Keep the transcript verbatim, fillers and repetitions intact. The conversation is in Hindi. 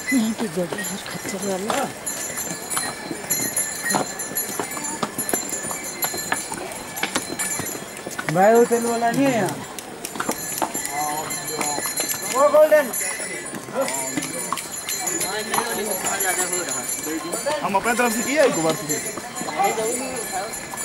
यहाँ की गाड़ी है खच्चर वाला। भाई होटल वाला नहीं है यहाँ। वो गोल्डन हम अपने तरफ से किया एक बार